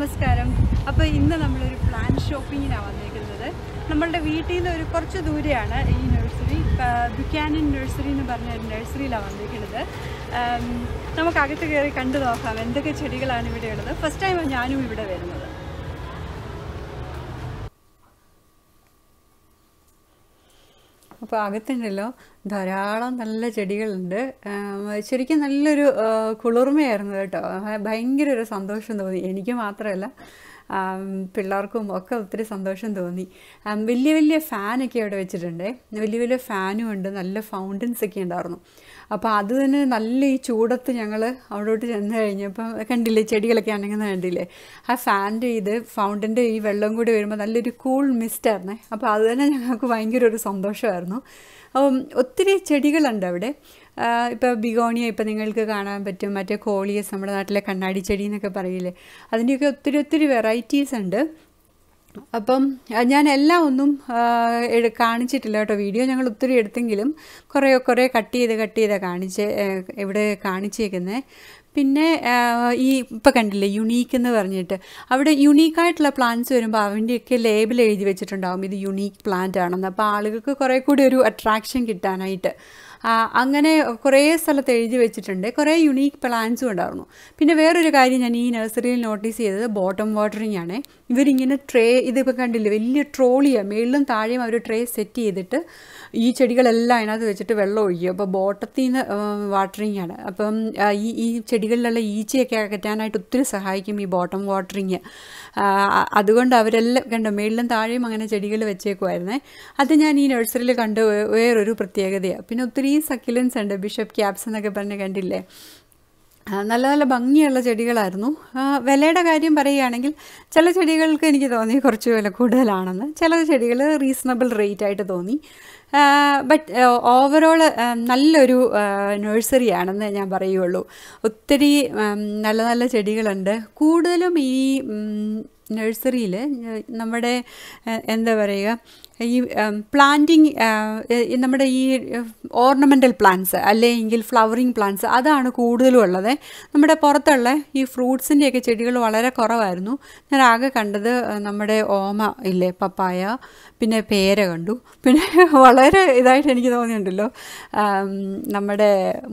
നമസ്കാരം. അപ്പോൾ ഇന്ന് നമ്മളൊരു പ്ലാന്റ് ഷോപ്പിങ്ങിനാണ് വന്നിരിക്കുന്നത്. നമ്മളുടെ വീട്ടിൽ നിന്ന് ഒരു കുറച്ച് ദൂരെയാണ് ഈ നഴ്സറി. ബുക്കാനൻ നഴ്സറി എന്ന് പറഞ്ഞ ഒരു നഴ്സറിയിലാണ് വന്നിരിക്കുന്നത്. നമുക്കകത്ത് കയറി കണ്ടു നോക്കാം എന്തൊക്കെ ചെടികളാണ് ഇവിടെ ഉള്ളത്. ഫസ്റ്റ് ടൈമാണ് ഞാനും ഇവിടെ വരുന്നത്. അപ്പോൾ അകത്തുണ്ടല്ലോ ധാരാളം നല്ല ചെടികളുണ്ട്. ശരിക്കും നല്ലൊരു കുളിർമയായിരുന്നു കേട്ടോ. ഭയങ്കര ഒരു സന്തോഷം തോന്നി. എനിക്ക് മാത്രമല്ല, പിള്ളേർക്കും ഒക്കെ ഒത്തിരി സന്തോഷം തോന്നി. വലിയ വലിയ ഫാനൊക്കെ അവിടെ വെച്ചിട്ടുണ്ട്. വലിയ വലിയ ഫാനും ഉണ്ട്. നല്ല ഫൗണ്ടൻസ് ഒക്കെ ഉണ്ടായിരുന്നു. അപ്പോൾ അത് തന്നെ നല്ല ഈ ചൂടത്ത് ഞങ്ങൾ അവിടോട്ട് ചെന്ന് കഴിഞ്ഞപ്പം കണ്ടില്ലേ, ചെടികളൊക്കെ അനങ്ങുന്നത് കണ്ടില്ലേ. ആ ഫാനിൻ്റെ ഫൗണ്ടൻ്റെ ഈ വെള്ളം കൂടി വരുമ്പോൾ നല്ലൊരു കൂൾ മിസ്റ്റായിരുന്നേ. അപ്പോൾ അത് തന്നെ ഞങ്ങൾക്ക് ഭയങ്കര ഒരു സന്തോഷമായിരുന്നു. ഒത്തിരി ചെടികളുണ്ട് അവിടെ. ഇപ്പോൾ ബിഗോണിയ ഇപ്പം നിങ്ങൾക്ക് കാണാൻ പറ്റും. മറ്റേ കോളിയസ്, നമ്മുടെ നാട്ടിലെ കണ്ണാടി ചെടി എന്നൊക്കെ പറയില്ലേ, അതിൻ്റെയൊക്കെ ഒത്തിരി ഒത്തിരി വെറൈറ്റീസ് ഉണ്ട്. അപ്പം ഞാൻ എല്ലാം ഒന്നും കാണിച്ചിട്ടില്ല കേട്ടോ. വീഡിയോ ഞങ്ങൾ ഒത്തിരി എടുത്തെങ്കിലും കുറേ കട്ട് ചെയ്ത് ഇവിടെ കാണിച്ചേക്കുന്നത്. പിന്നെ ഈ ഇപ്പം കണ്ടില്ലേ യുണീക്ക് എന്ന് പറഞ്ഞിട്ട്, അവിടെ യുണീക്കായിട്ടുള്ള പ്ലാന്റ്സ് വരുമ്പോൾ അവൻ്റെയൊക്കെ ലേബിൾ എഴുതി വെച്ചിട്ടുണ്ടാകും ഇത് യുണീക്ക് പ്ലാന്റ് ആണെന്ന്. അപ്പോൾ ആളുകൾക്ക് കുറേ കൂടി ഒരു അട്രാക്ഷൻ കിട്ടാനായിട്ട് അങ്ങനെ കുറേ സ്ഥലത്ത് എഴുതി വെച്ചിട്ടുണ്ട്. കുറേ യുണീക്ക് പ്ലാന്റ്സും ഉണ്ടായിരുന്നു. പിന്നെ വേറൊരു കാര്യം ഞാൻ ഈ നഴ്സറിയിൽ നോട്ടീസ് ചെയ്തത് ബോട്ടം വാട്ടറിങ് ആണ്. ഇവരിങ്ങനെ ഇതിപ്പോൾ കണ്ടില്ലേ, വലിയ ട്രോളിയാണ്, മേളിലും താഴെയും അവർ ട്രേ സെറ്റ് ചെയ്തിട്ട് ഈ ചെടികളെല്ലാം അതിനകത്ത് വെച്ചിട്ട് വെള്ളം ഒഴിക്കും. അപ്പോൾ ബോട്ടത്തിൽ നിന്ന് വാട്ടറിങ് ആണ്. അപ്പം ഈ ചെടികളിലുള്ള ഈച്ചയൊക്കെ അകറ്റാനായിട്ട് ഒത്തിരി സഹായിക്കും ഈ ബോട്ടം വാട്ടറിങ്. അതുകൊണ്ട് അവരെല്ലാം കണ്ടോ, മേളിലും താഴെയും അങ്ങനെ ചെടികൾ വെച്ചേക്കുമായിരുന്നേ. അത് ഞാൻ ഈ നഴ്സറിയിൽ കണ്ട വേറൊരു പ്രത്യേകതയാണ്. പിന്നെ ഒത്തിരി സക്കിലൻസ് ഉണ്ട്, ബിഷപ്പ് ക്യാപ്സ് എന്നൊക്കെ പറഞ്ഞ് കണ്ടില്ലേ. നല്ല നല്ല ഭംഗിയുള്ള ചെടികളായിരുന്നു. വിലയുടെ കാര്യം പറയുകയാണെങ്കിൽ ചില ചെടികൾക്ക് എനിക്ക് തോന്നി കുറച്ച് വില കൂടുതലാണെന്ന്, ചില ചെടികൾ റീസണബിൾ റേറ്റ് ആയിട്ട് തോന്നി. ബട്ട് ഓവറോൾ നല്ലൊരു നഴ്സറിയാണെന്ന് ഞാൻ പറയുള്ളൂ. ഒത്തിരി നല്ല നല്ല ചെടികളുണ്ട്. കൂടുതലും ഈ നഴ്സറിയിൽ നമ്മുടെ എന്താ പറയുക, ഈ പ്ലാന്റിങ്, നമ്മുടെ ഈ ഓർണമെൻ്റൽ പ്ലാന്റ്സ് അല്ലെങ്കിൽ ഫ്ലവറിങ് പ്ലാന്റ്സ് അതാണ് കൂടുതലും ഉള്ളത്. നമ്മുടെ പുറത്തുള്ള ഈ ഫ്രൂട്ട്സിൻ്റെയൊക്കെ ചെടികൾ വളരെ കുറവായിരുന്നു. ഞാൻ ആകെ കണ്ടത് നമ്മുടെ ഓമ ഇല്ലേ, പപ്പായ, പിന്നെ പേര കണ്ടു. പിന്നെ വളരെ ഇതായിട്ട് എനിക്ക് തോന്നിയിട്ടുണ്ടല്ലോ, നമ്മുടെ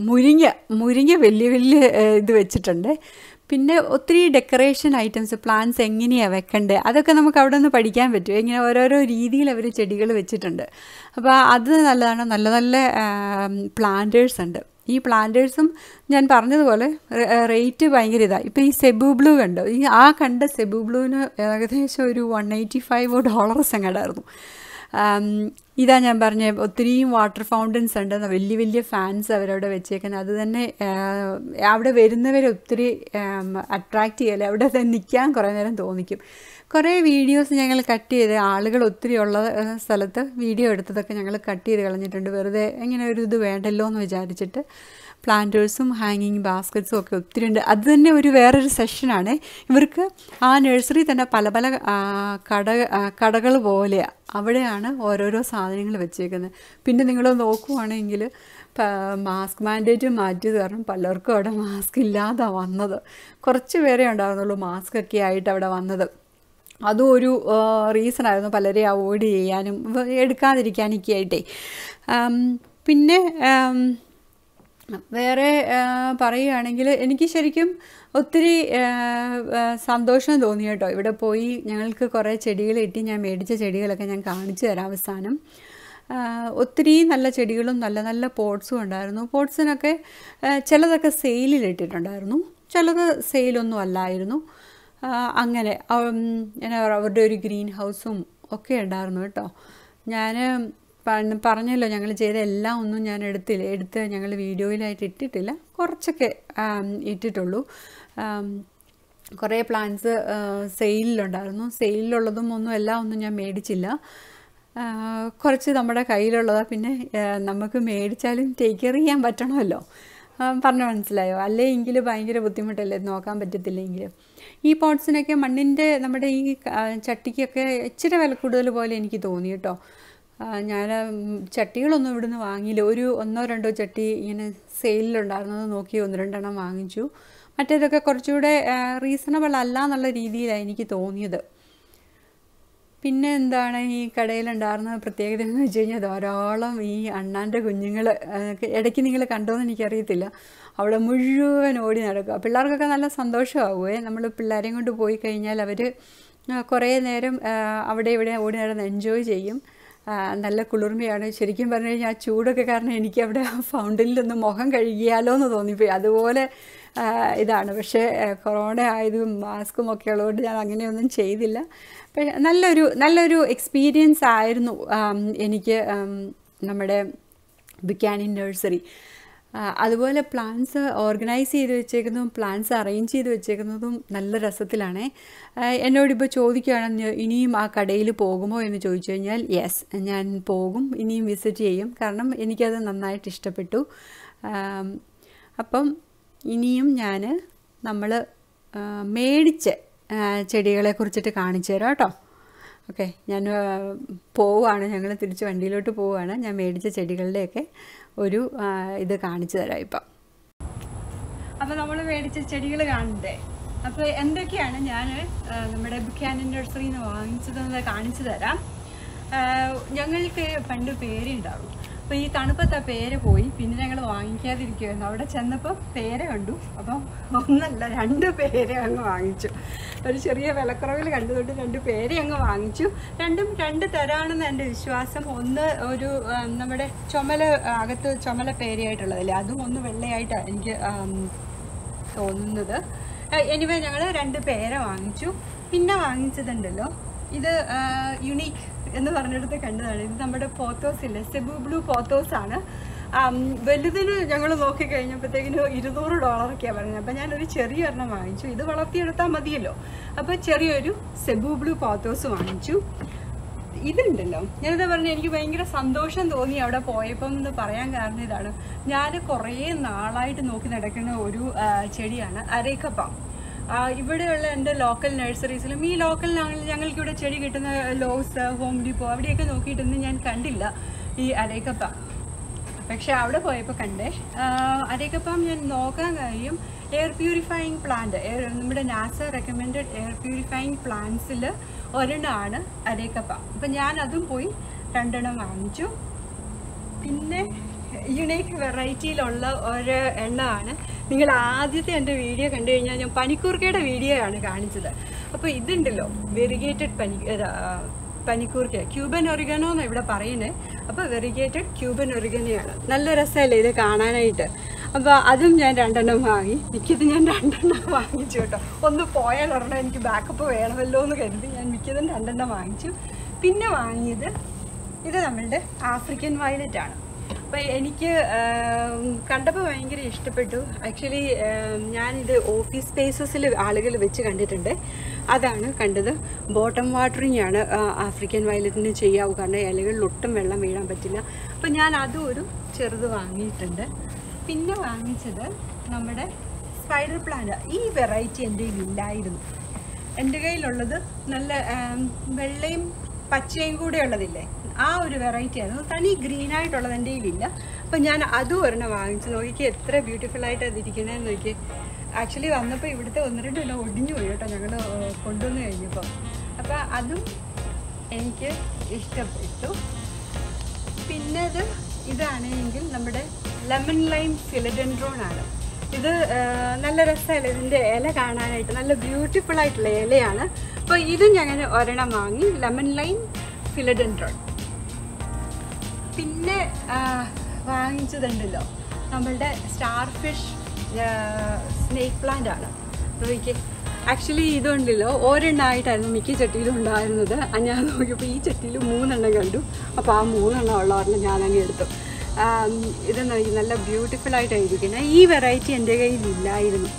മുരിങ്ങ വലിയ ഇത് വെച്ചിട്ടുണ്ട്. പിന്നെ ഒത്തിരി ഡെക്കറേഷൻ ഐറ്റംസ്, പ്ലാന്റ്സ് എങ്ങനെയാണ് വെക്കേണ്ടത് അതൊക്കെ നമുക്ക് അവിടെ നിന്ന് പഠിക്കാൻ പറ്റും. ഇങ്ങനെ ഓരോരോ രീതിയിൽ അവർ ചെടികൾ വെച്ചിട്ടുണ്ട്. അപ്പോൾ അത് നല്ലതാണ്. നല്ല നല്ല പ്ലാന്റേഴ്സ് ഉണ്ട്. ഈ പ്ലാന്റേഴ്സും ഞാൻ പറഞ്ഞതുപോലെ റേറ്റ് ഭയങ്കര ഇതാണ്. ഇപ്പോൾ ഈ സെബു ബ്ലൂ കണ്ടോ, ആ കണ്ട സെബു ബ്ലൂവിന് ഏകദേശം ഒരു $185 എങ്ങാണ്ടായിരുന്നു. ഇതാ ഞാൻ പറഞ്ഞ ഒത്തിരിയും വാട്ടർ ഫൗണ്ടൻസ് ഉണ്ട്. വലിയ ഫാൻസ് അവരവിടെ വെച്ചേക്കുന്നത്. അത് തന്നെ അവിടെ വരുന്നവരെ ഒത്തിരി അട്രാക്റ്റ് ചെയ്യല്ലേ, അവിടെ നിൽക്കാൻ കുറേ നേരം തോന്നിക്കും. കുറേ വീഡിയോസ് ഞങ്ങൾ കട്ട് ചെയ്ത്, ആളുകൾ ഒത്തിരി ഉള്ള സ്ഥലത്ത് വീഡിയോ എടുത്തതൊക്കെ ഞങ്ങൾ കട്ട് ചെയ്ത് കളഞ്ഞിട്ടുണ്ട്. വെറുതെ ഇങ്ങനെ ഒരു ഇത് വേണ്ടല്ലോ എന്ന് വിചാരിച്ചിട്ട്. പ്ലാന്റേഴ്സും ഹാങ്ങിങ് ബാസ്ക്കറ്റ്സും ഒക്കെ ഒത്തിരി ഉണ്ട്. അത് തന്നെ വേറൊരു സെഷനാണ്. ഇവർക്ക് ആ നഴ്സറി തന്നെ പല കടകൾ പോലെയാണ്. അവിടെയാണ് ഓരോരോ സാധനങ്ങൾ വെച്ചേക്കുന്നത്. പിന്നെ നിങ്ങൾ നോക്കുവാണെങ്കിൽ മാസ്ക് മാൻഡേറ്റ് മാറ്റിയത് കാരണം പലർക്കും അവിടെ മാസ്ക് ഇല്ലാതെ വന്നത്. കുറച്ച് പേരെ ഉണ്ടാകുന്നുള്ളൂ മാസ്കൊക്കെ ആയിട്ട് അവിടെ വന്നത്. അതും ഒരു റീസണായിരുന്നു, പലരെ അവോയ്ഡ് ചെയ്യാനും എടുക്കാതിരിക്കാനൊക്കെ ആയിട്ടേ. പിന്നെ വേറെ പറയുകയാണെങ്കിൽ എനിക്ക് ശരിക്കും ഒത്തിരി സന്തോഷം തോന്നി കേട്ടോ. ഇവിടെ പോയി ഞങ്ങൾക്ക് കുറേ ചെടികൾ കിട്ടി. ഞാൻ മേടിച്ച ചെടികളൊക്കെ ഞാൻ കാണിച്ചു തരാം അവസാനം. ഒത്തിരി നല്ല ചെടികളും നല്ല നല്ല പോട്ട്സും ഉണ്ടായിരുന്നു. പോട്ട്സിനൊക്കെ ചിലതൊക്കെ സെയിലിലിട്ടിട്ടുണ്ടായിരുന്നു, ചിലത് സെയിലൊന്നും അല്ലായിരുന്നു. അങ്ങനെ അവരുടെ ഒരു ഗ്രീൻ ഹൗസും ഒക്കെ ഉണ്ടായിരുന്നു കേട്ടോ. ഞാൻ പറഞ്ഞല്ലോ, ഞങ്ങൾ ചെയ്ത എല്ലാം ഒന്നും ഞാൻ എടുത്ത് ഞങ്ങൾ വീഡിയോയിലായിട്ട് ഇട്ടിട്ടില്ല, കുറച്ചൊക്കെ ഇട്ടിട്ടുള്ളൂ. കുറേ പ്ലാന്റ്സ് സെയിലിലുണ്ടായിരുന്നു. സെയിലിലുള്ളതും എല്ലാം ഒന്നും ഞാൻ മേടിച്ചില്ല. കുറച്ച് നമ്മുടെ കയ്യിലുള്ളതാണ്. പിന്നെ നമുക്ക് മേടിച്ചാലും ടേക്ക് കെയർ ചെയ്യാൻ പറ്റണമല്ലോ. പറഞ്ഞു മനസ്സിലായോ? അല്ലെങ്കിൽ ഭയങ്കര ബുദ്ധിമുട്ടല്ലേ, നോക്കാൻ പറ്റത്തില്ലെങ്കിൽ. ഈ പോട്ട്സിനൊക്കെ മണ്ണിൻ്റെ നമ്മുടെ ഈ ചട്ടിക്കൊക്കെ ഇച്ചിരി വില കൂടുതൽ പോലെ എനിക്ക് തോന്നി കേട്ടോ. ഞാൻ ചട്ടികളൊന്നും ഇവിടുന്ന് വാങ്ങിയില്ല. ഒരു 1-2 ചട്ടി ഇങ്ങനെ സെയിലിലുണ്ടായിരുന്നത് നോക്കി 1-2 എണ്ണം വാങ്ങിച്ചു. മറ്റേതൊക്കെ കുറച്ചുകൂടെ റീസണബിൾ അല്ല എന്നുള്ള രീതിയിലാണ് എനിക്ക് തോന്നിയത്. പിന്നെ എന്താണ് ഈ കടയിലുണ്ടായിരുന്ന പ്രത്യേകത എന്ന് വെച്ച് കഴിഞ്ഞാൽ ധാരാളം ഈ അണ്ണാൻ്റെ കുഞ്ഞുങ്ങൾ, ഇടയ്ക്ക് നിങ്ങൾ കണ്ടോയെന്ന് എനിക്കറിയത്തില്ല, അവിടെ മുഴുവൻ ഓടി നടക്കുക. പിള്ളേർക്കൊക്കെ നല്ല സന്തോഷമാവുമേ. നമ്മൾ പിള്ളേരെയും കൊണ്ട് പോയി കഴിഞ്ഞാൽ അവർ കുറേ നേരം അവിടെ ഇവിടെ ഓടി നടന്ന് എൻജോയ് ചെയ്യും. നല്ല കുളിർമയാണ്. ശരിക്കും പറഞ്ഞു കഴിഞ്ഞാൽ ആ ചൂടൊക്കെ കാരണം എനിക്ക് അവിടെ ഫൗണ്ടനിലൊന്ന് മുഖം കഴുകിയാലോ എന്ന് തോന്നിപ്പോയി. അതുപോലെ ഇതാണ്. പക്ഷേ കൊറോണ ആയതും മാസ്കും ഒക്കെ ഉള്ളതുകൊണ്ട് ഞാൻ അങ്ങനെയൊന്നും ചെയ്തില്ല. പക്ഷേ നല്ലൊരു എക്സ്പീരിയൻസ് ആയിരുന്നു എനിക്ക് നമ്മുടെ ബുക്കാനിൻ നഴ്സറി. അതുപോലെ പ്ലാന്റ്സ് ഓർഗനൈസ് ചെയ്ത് വെച്ചേക്കുന്നതും പ്ലാന്റ്സ് അറേഞ്ച് ചെയ്ത് വെച്ചേക്കുന്നതും നല്ല രസത്തിലാണ്. എന്നോടിപ്പോൾ ചോദിക്കുകയാണ് ഇനിയും ആ കടയിൽ പോകുമോ എന്ന് ചോദിച്ചു കഴിഞ്ഞാൽ യെസ്, ഞാൻ പോകും, ഇനിയും വിസിറ്റ് ചെയ്യും. കാരണം എനിക്കത് നന്നായിട്ട് ഇഷ്ടപ്പെട്ടു. അപ്പം ഇനിയും നമ്മൾ മേടിച്ച ചെടികളെ കുറിച്ചിട്ട് കാണിച്ചു തരാം കേട്ടോ. ഓക്കെ, ഞാൻ പോവുകയാണ്, ഞങ്ങൾ തിരിച്ച് വണ്ടിയിലോട്ട് പോവുകയാണ്. ഞാൻ മേടിച്ച ചെടികളുടെയൊക്കെ ഒരു ഇത് കാണിച്ചു തരാം ഇപ്പം. അപ്പോൾ നമ്മൾ മേടിച്ച ചെടികൾ കാണണ്ടേ? അപ്പോൾ എന്തൊക്കെയാണ് ഞാൻ നമ്മുടെ ബുക്കാനിൻ നഴ്സറിയിൽ നിന്ന് വാങ്ങിച്ചതെന്ന് കാണിച്ചു തരാം. ഞങ്ങൾക്ക് പണ്ട് പേരുണ്ടാവും. അപ്പോൾ ഈ തണുപ്പത്ത് ആ പേര പോയി, പിന്നെ ഞങ്ങൾ വാങ്ങിക്കാതിരിക്കുമായിരുന്നു. അവിടെ ചെന്നപ്പോൾ പേര കണ്ടു. അപ്പം ഒന്നല്ല 2 പേര അങ്ങ് വാങ്ങിച്ചു. ഒരു ചെറിയ വിലക്കുറവിൽ കണ്ടുകൊണ്ട് 2 പേര അങ്ങ് വാങ്ങിച്ചു. രണ്ടും 2 തരാണെന്ന് എൻ്റെ വിശ്വാസം. ഒന്ന് ഒരു നമ്മുടെ അകത്ത് ചുമല പേരയായിട്ടുള്ളതല്ലേ, അതും ഒന്ന് വെള്ളയായിട്ടാണ് എനിക്ക് തോന്നുന്നത്. എനിവേ ഞങ്ങൾ 2 പേര വാങ്ങിച്ചു. പിന്നെ വാങ്ങിച്ചതുണ്ടല്ലോ, ഇത് യുണീക്ക് എന്ന് പറഞ്ഞിടത്ത് കണ്ടതാണ്. ഇത് നമ്മുടെ പോത്തോസ് ഇല്ലേ, സെബു ബ്ലൂ പോത്തോസ് ആണ്. വലുതിന് ഞങ്ങൾ നോക്കിക്കഴിഞ്ഞപ്പോഴത്തേക്കിന് $200 പറഞ്ഞത്. അപ്പം ഞാനൊരു ചെറിയ ഒരെണ്ണം വാങ്ങിച്ചു. ഇത് വളർത്തിയെടുത്താൽ മതിയല്ലോ. അപ്പോൾ ചെറിയൊരു സെബു ബ്ലൂ പോത്തോസ് വാങ്ങിച്ചു. ഇതുണ്ടല്ലോ, ഞാനിത് പറഞ്ഞു, എനിക്ക് ഭയങ്കര സന്തോഷം തോന്നി അവിടെ പോയപ്പം എന്ന് പറയാൻ കാരണം ഇതാണ്. ഞാൻ കുറേ നാളായിട്ട് നോക്കി നടക്കുന്ന ഒരു ചെടിയാണ് അരേക്കപ്പം. ഇവിടെയുള്ള എൻ്റെ ലോക്കൽ നഴ്സറീസിലും ഈ ലോക്കൽ ഞങ്ങൾക്കിവിടെ ചെടി കിട്ടുന്ന ലോസ്, ഹോം ഡിപ്പോ അവിടെയൊക്കെ നോക്കിയിട്ടൊന്നും ഞാൻ കണ്ടില്ല ഈ അരേക്കപ്പം. പക്ഷെ അവിടെ പോയപ്പോൾ കണ്ടേ. അരേക്കപ്പം ഞാൻ നോക്കാൻ കാര്യം എയർ പ്യൂരിഫയിങ് പ്ലാന്റ്, നമ്മുടെ നാസ റെക്കമെൻഡഡ് എയർ പ്യൂരിഫയിങ് പ്ലാന്റ്സിൽ ഒരെണ്ണമാണ് അരേക്കപ്പം. അപ്പം ഞാൻ അതും പോയി 2 എണ്ണം വാങ്ങിച്ചു. പിന്നെ യുണീക്ക് വെറൈറ്റിയിലുള്ള ഒരു എണ്ണമാണ്. നിങ്ങൾ ആദ്യത്തെ എൻ്റെ വീഡിയോ കണ്ടു കഴിഞ്ഞാൽ ഞാൻ പനിക്കൂർക്കയുടെ വീഡിയോ ആണ് കാണിച്ചത്. അപ്പോൾ ഇതുണ്ടല്ലോ, വെറിഗേറ്റഡ് പനിക്കൂർക്ക, ക്യൂബൻ ഒറിഗനോ എന്ന് ഇവിടെ പറയുന്നത്. അപ്പോൾ വെറിഗേറ്റഡ് ക്യൂബൻ ഒറിഗനയാണ്. നല്ല രസമല്ലേ ഇത് കാണാനായിട്ട്. അപ്പോൾ അതും ഞാൻ 2 എണ്ണം വാങ്ങി. മിക്കതും ഞാൻ 2 എണ്ണം വാങ്ങിച്ചു കേട്ടോ. ഒന്ന് പോയാൽ ഒരെണ്ണം എനിക്ക് ബാക്കപ്പ് വേണമല്ലോ എന്ന് കരുതി ഞാൻ മിക്കതും 2 എണ്ണം വാങ്ങിച്ചു. പിന്നെ വാങ്ങിയത് ഇത് നമ്മളുടെ ആഫ്രിക്കൻ വയലറ്റ് ആണ്. അപ്പോൾ എനിക്ക് കണ്ടപ്പോൾ ഭയങ്കര ഇഷ്ടപ്പെട്ടു. ആക്ച്വലി ഞാനിത് ഓഫീസ് സ്പേസസിൽ ആളുകൾ വെച്ച് കണ്ടിട്ടുണ്ട്. അതാണ് കണ്ടത്. ബോട്ടം വാട്ടറിങ് ആണ് ആഫ്രിക്കൻ വയലറ്റിന് ചെയ്യാവൂ, കാരണം ഇലകളിൽ ഒട്ടും വെള്ളം വീഴാൻ പറ്റില്ല. അപ്പോൾ ഞാൻ അതും ഒരു ചെറുത് വാങ്ങിയിട്ടുണ്ട്. പിന്നെ വാങ്ങിച്ചത് നമ്മുടെ സ്പൈഡർ പ്ലാന്റ്. ഈ വെറൈറ്റി എൻ്റെ കയ്യിലില്ലായിരുന്നു. എൻ്റെ കയ്യിലുള്ളത് നല്ല വെള്ളയും പച്ചയും കൂടെ ഉള്ളതില്ലേ, ആ ഒരു വെറൈറ്റി ആയിരുന്നു. തനി ഗ്രീനായിട്ടുള്ളത് എൻ്റെ കയ്യിലില്ല. അപ്പം ഞാൻ അതും ഒരെണ്ണം വാങ്ങിച്ചു. നോക്കി എത്ര ബ്യൂട്ടിഫുള്ളായിട്ട് അതിരിക്കണേന്ന് നോക്കി. ആക്ച്വലി വന്നപ്പോൾ ഇവിടുത്തെ 1-2 എണ്ണം ഒടിഞ്ഞു പോയി കേട്ടോ, ഞങ്ങൾ കൊണ്ടുവന്ന് കഴിഞ്ഞപ്പോൾ. അപ്പം അതും എനിക്ക് ഇഷ്ടപ്പെട്ടു. പിന്നെ ഇതാണെങ്കിൽ നമ്മുടെ ലെമൺ ലൈം ഫിലഡെൻഡ്രോൺ ആണ്. ഇത് നല്ല രസമല്ലേ ഇതിൻ്റെ ഇല കാണാനായിട്ട്, നല്ല ബ്യൂട്ടിഫുള്ളായിട്ടുള്ള ഇലയാണ്. അപ്പോൾ ഇതും ഞങ്ങൾ ഒരെണ്ണം വാങ്ങി, ലെമൺ ലൈം ഫിലഡെൻഡ്രോൺ. പിന്നെ വാങ്ങിച്ചതുണ്ടല്ലോ നമ്മളുടെ സ്റ്റാർ ഫിഷ് സ്നേക്ക് പ്ലാന്റ് ആണ്. നോക്കി, ആക്ച്വലി ഇതുണ്ടല്ലോ ഒരെണ്ണമായിട്ടായിരുന്നു മിക്ക ചട്ടിയിലും ഉണ്ടായിരുന്നത്. ഞാൻ നോക്കിയപ്പോൾ ഈ ചട്ടിയിൽ 3 എണ്ണം കണ്ടു. അപ്പോൾ ആ 3 എണ്ണം ഉള്ള ഒരെണ്ണം ഞാനങ്ങ് എടുത്തു. ഇത് നോക്കി, നല്ല ബ്യൂട്ടിഫുള്ളായിട്ടായിരിക്കുന്നത്. ഈ വെറൈറ്റി എൻ്റെ കയ്യിലില്ലായിരുന്നു.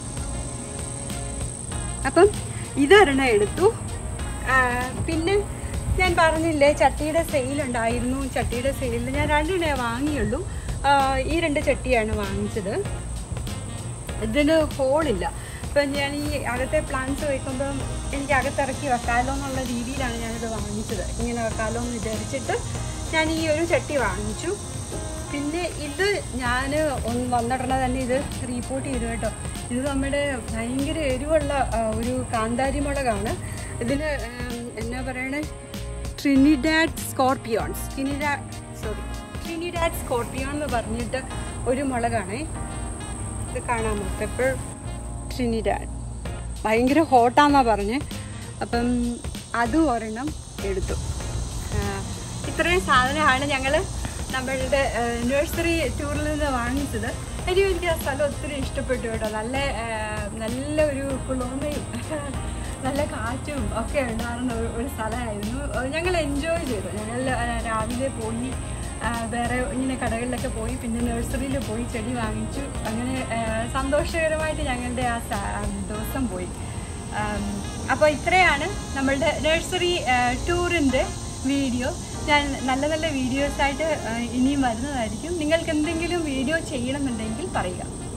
അപ്പം ഇതൊരെണ്ണം എടുത്തു. പിന്നെ ഞാൻ പറഞ്ഞില്ലേ ചട്ടിയുടെ സെയിലുണ്ടായിരുന്നു. ചട്ടിയുടെ സെയിലിൽ ഞാൻ 2 എണ്ണേ വാങ്ങിയുള്ളൂ. ഈ 2 ചട്ടിയാണ് വാങ്ങിച്ചത്. ഇതിന് ഹോളില്ല. ഇപ്പം ഞാൻ ഈ അകത്തെ പ്ലാന്റ്സ് വയ്ക്കുമ്പം എനിക്ക് അകത്തിറക്കി വെക്കാമല്ലോ എന്നുള്ള രീതിയിലാണ് ഞാനിത് വാങ്ങിച്ചത്. ഇങ്ങനെ വെക്കാമല്ലോ എന്ന് വിചാരിച്ചിട്ട് ഞാൻ ഈ ഒരു ചട്ടി വാങ്ങിച്ചു. പിന്നെ ഇത് ഞാൻ വന്നിടണ തന്നെ ഇത് റീപോർട്ട് ചെയ്തു കേട്ടോ. ഇത് നമ്മുടെ ഭയങ്കര എരിവുള്ള ഒരു കാന്താരി മുളകാണ്. ഇതിൽ എന്നാ പറയണേ, ട്രിനിഡാഡ് സ്കോർപ്പിയോൺ എന്ന് പറഞ്ഞിട്ട് ഒരു മുളകാണേ. ഇത് കാണാമോ, പെപ്പർ ട്രിനിഡാഡ്. ഭയങ്കര ഹോട്ടാന്നാണ് പറഞ്ഞ്. അപ്പം അതും ഒരെണ്ണം എടുത്തു. ഇത്രയും സാധനമാണ് ഞങ്ങൾ നമ്മളുടെ നഴ്സറി ടൂറിൽ നിന്ന് വാങ്ങിച്ചത്. എനിക്ക് ആ സ്ഥലം ഒത്തിരി ഇഷ്ടപ്പെട്ടു കേട്ടോ. നല്ല ഒരു കുളിർമയും നല്ല കാറ്റും ഒക്കെ ഉണ്ടാകുന്ന ഒരു സ്ഥലമായിരുന്നു. ഞങ്ങൾ എൻജോയ് ചെയ്തു. ഞങ്ങൾ രാവിലെ പോയി വേറെ ഇങ്ങനെ കടകളിലൊക്കെ പോയി, പിന്നെ നഴ്സറിയിൽ പോയി ചെടി വാങ്ങിച്ചു. അങ്ങനെ സന്തോഷകരമായിട്ട് ഞങ്ങളുടെ ആ ദിവസം പോയി. അപ്പോൾ ഇത്രയാണ് നമ്മളുടെ നഴ്സറി ടൂറിൻ്റെ വീഡിയോ. ഞാൻ നല്ല നല്ല വീഡിയോസായിട്ട് ഇനിയും വരുന്നതായിരിക്കും. നിങ്ങൾക്ക് എന്തെങ്കിലും വീഡിയോ ചെയ്യണമെന്നുണ്ടെങ്കിൽ പറയുക.